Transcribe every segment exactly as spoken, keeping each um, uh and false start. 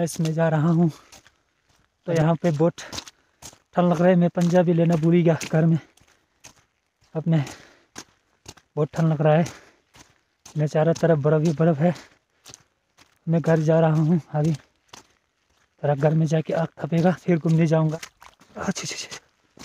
Guys मैं जा रहा हूँ। तो यहाँ पे बहुत ठंड लग रहा है। मैं पंजाबी लेना भूल गया घर में अपने। बहुत ठंड लग रहा है। मैं चारों तरफ बर्फ़ ही बर्फ़ है। मैं घर जा रहा हूँ अभी। थोड़ा घर में जाके आग तपेगा फिर घूमने जाऊँगा। अच्छा अच्छा अच्छा।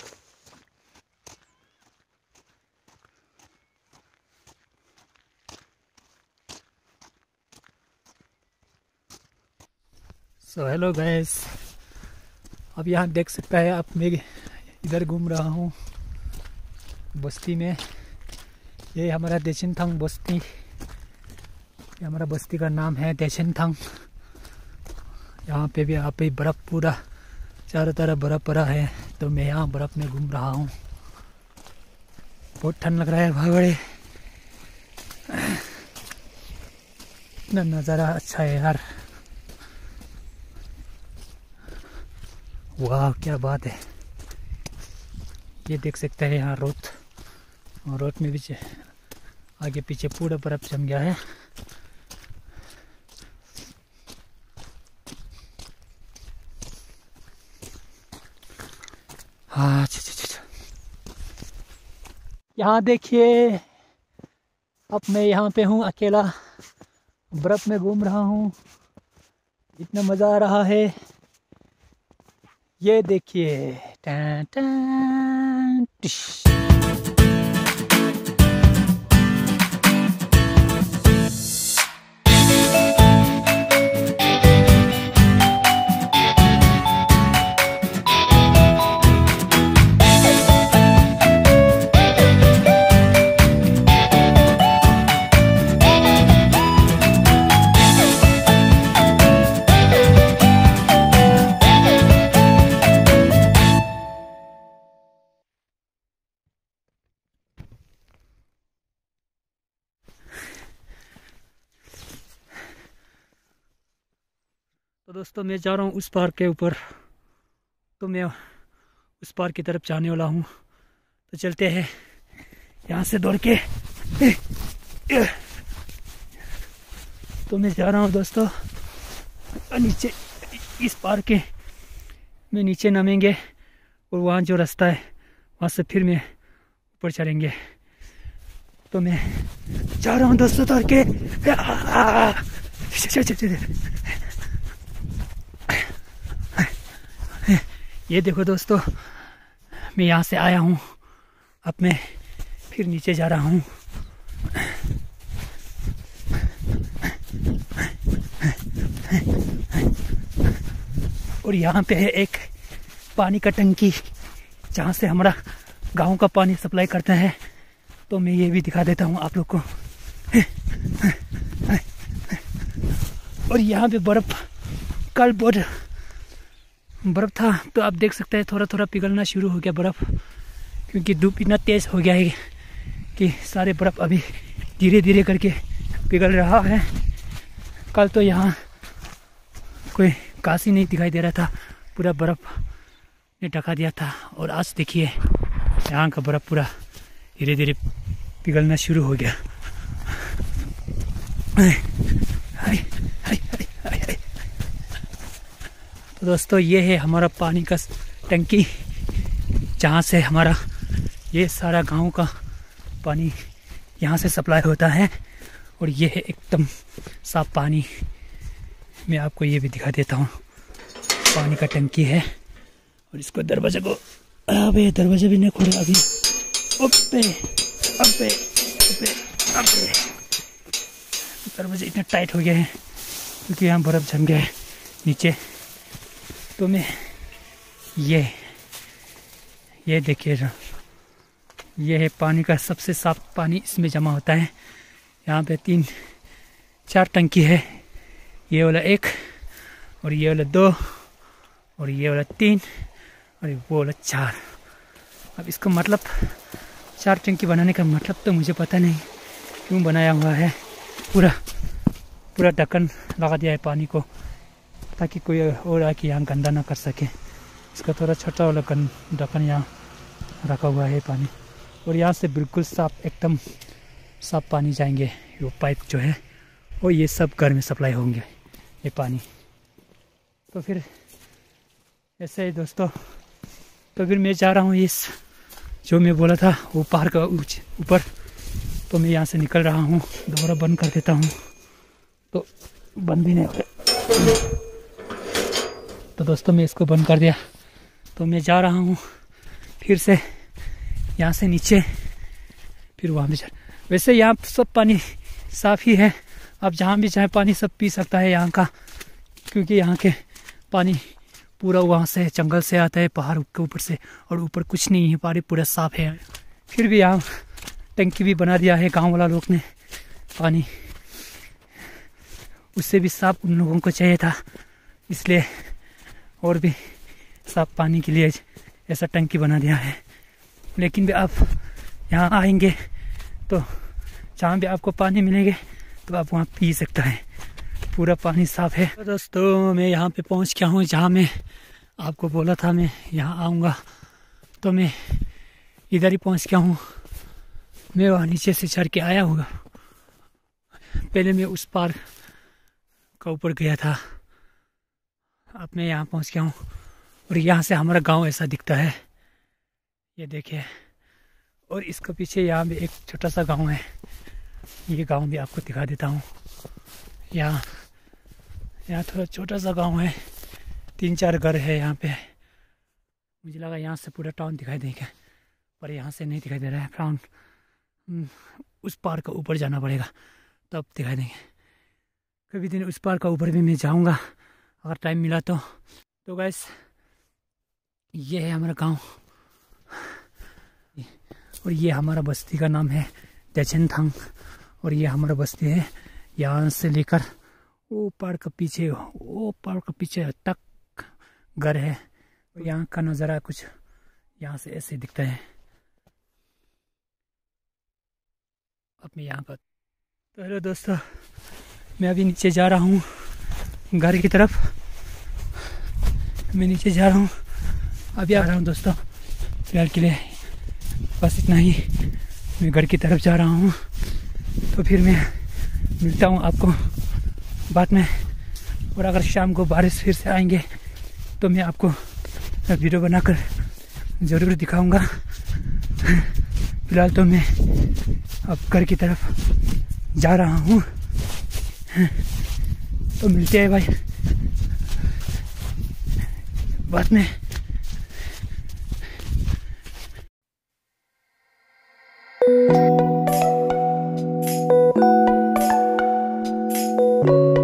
सो हेलो गाइस, अब यहाँ देख सकता है आप, मैं इधर घूम रहा हूँ बस्ती में। ये हमारा देशिनथांग बस्ती। ये हमारा बस्ती का नाम है देशिनथांग। यहाँ पे भी यहाँ पे बर्फ़ पूरा चारों तरफ बर्फ़ पड़ा है। तो मैं यहाँ बर्फ़ में घूम रहा हूँ। बहुत ठंड लग रहा है भागड़े। इतना नज़ारा अच्छा है यार। वाह क्या बात है। ये देख सकते हैं यहाँ रोड, और रोड में भी आगे पीछे पूरा बर्फ़ जम गया है। हाँ अच्छा अच्छा अच्छा। यहाँ देखिए, अब मैं यहाँ पे हूँ अकेला, बर्फ़ में घूम रहा हूँ। इतना मज़ा आ रहा है। ये देखिए टैं टैं टिश। तो दोस्तों मैं जा रहा हूँ उस पार के ऊपर। तो मैं उस पार की तरफ जाने वाला हूँ। तो चलते हैं यहाँ से दौड़ के। तो मैं जा रहा हूँ दोस्तों नीचे, इस पार के में नीचे नामेंगे और वहाँ जो रास्ता है वहाँ से फिर मैं ऊपर चढ़ेंगे। तो मैं जा रहा हूँ दोस्तों दौड़ के। ये देखो दोस्तों, मैं यहाँ से आया हूँ, अब मैं फिर नीचे जा रहा हूँ। और यहाँ पे है एक पानी का टंकी जहाँ से हमारा गांव का पानी सप्लाई करता है। तो मैं ये भी दिखा देता हूँ आप लोग को। और यहाँ पे बर्फ़, कल बहुत बर्फ़ था तो आप देख सकते हैं थोड़ा थोड़ा पिघलना शुरू हो गया बर्फ़, क्योंकि धूप इतना तेज़ हो गया है कि सारे बर्फ़ अभी धीरे धीरे करके पिघल रहा है। कल तो यहाँ कोई घास ही नहीं दिखाई दे रहा था, पूरा बर्फ़ ने ढका दिया था। और आज देखिए यहाँ का बर्फ़ पूरा धीरे धीरे पिघलना शुरू हो गया। हाय हाय हाय हाय। तो दोस्तों ये है हमारा पानी का टंकी, जहाँ से हमारा ये सारा गांव का पानी यहाँ से सप्लाई होता है। और ये है एकदम साफ पानी। मैं आपको ये भी दिखा देता हूँ, पानी का टंकी है। और इसको दरवाजे को, अबे दरवाजा भी नहीं खोला अभी। अबे अबे अबे अबे दरवाजे इतने टाइट हो गए हैं क्योंकि यहाँ बर्फ़ जम गया है नीचे। तो मैं ये ये देखिए, ये है पानी का सबसे साफ पानी, इसमें जमा होता है। यहाँ पे तीन चार टंकी है, ये वाला एक, और ये वाला दो, और ये वाला तीन, और वो वाला चार। अब इसका मतलब चार टंकी बनाने का मतलब तो मुझे पता नहीं क्यों बनाया हुआ है। पूरा पूरा ढक्कन लगा दिया है पानी को, ताकि कोई और आके यहाँ गंदा ना कर सके। इसका थोड़ा छोटा वाला ढक्कन यहाँ रखा हुआ है पानी। और यहाँ से बिल्कुल साफ, एकदम साफ पानी जाएंगे। वो पाइप जो है वो ये सब घर में सप्लाई होंगे ये पानी। तो फिर ऐसे ही दोस्तों, तो फिर मैं जा रहा हूँ इस जो मैं बोला था वो पहाड़ का ऊपर। तो मैं यहाँ से निकल रहा हूँ, दोबारा बंद कर देता हूँ तो बंद भी नहीं हो रहा। तो दोस्तों मैं इसको बंद कर दिया। तो मैं जा रहा हूँ फिर से यहाँ से नीचे, फिर वहाँ भी जा। वैसे यहाँ सब पानी साफ़ ही है, आप जहाँ भी चाहे पानी सब पी सकता है यहाँ का, क्योंकि यहाँ के पानी पूरा वहाँ से जंगल से आता है, पहाड़ के ऊपर से, और ऊपर कुछ नहीं है, पानी पूरा साफ़ है। फिर भी यहाँ टंकी भी बना दिया है गांव वाला लोग ने, पानी उससे भी साफ उन लोगों को चाहिए था, इसलिए और भी साफ पानी के लिए ऐसा टंकी बना दिया है। लेकिन भी आप यहाँ आएंगे तो जहाँ भी आपको पानी मिलेंगे तो आप वहाँ पी सकता है, पूरा पानी साफ है। तो दोस्तों मैं यहाँ पे पहुँच गया हूँ जहाँ मैं आपको बोला था मैं यहाँ आऊँगा, तो मैं इधर ही पहुँच गया हूँ। मैं वहाँ नीचे से चढ़ के आया हुआ, पहले मैं उस पार का ऊपर गया था, अब मैं यहाँ पहुँच गया हूँ। और यहाँ से हमारा गांव ऐसा दिखता है, ये देखिए। और इसके पीछे यहाँ भी एक छोटा सा गांव है, ये गांव भी आपको दिखा देता हूँ। यहाँ यहाँ थोड़ा छोटा सा गांव है, तीन चार घर है यहाँ पे। मुझे लगा यहाँ से पूरा टाउन दिखाई देगा, पर यहाँ से नहीं दिखाई दे रहा है टाउन। उस पार का ऊपर जाना पड़ेगा तब दिखाई देंगे। कभी दिन उस पार का ऊपर भी मैं जाऊँगा अगर टाइम मिला तो। तो गाइस ये है हमारा गांव, और ये हमारा बस्ती का नाम है देचनथांग। और ये हमारा बस्ती है, यहाँ से लेकर वो पहाड़ का पीछे, वो पहाड़ का पीछे तक घर है। और यहाँ का नज़ारा कुछ यहाँ से ऐसे दिखता है। अब मैं यहाँ पर, तो हेलो दोस्तों, मैं अभी नीचे जा रहा हूँ घर की तरफ। मैं नीचे जा रहा हूँ, अभी आ रहा हूँ दोस्तों। फिलहाल के लिए बस इतना ही, मैं घर की तरफ जा रहा हूँ। तो फिर मैं मिलता हूँ आपको बाद में। और अगर शाम को बारिश फिर से आएंगे तो मैं आपको वीडियो बनाकर ज़रूर दिखाऊंगा। फिलहाल तो मैं अब घर की तरफ जा रहा हूँ, तो मिलते हैं भाई बाद में।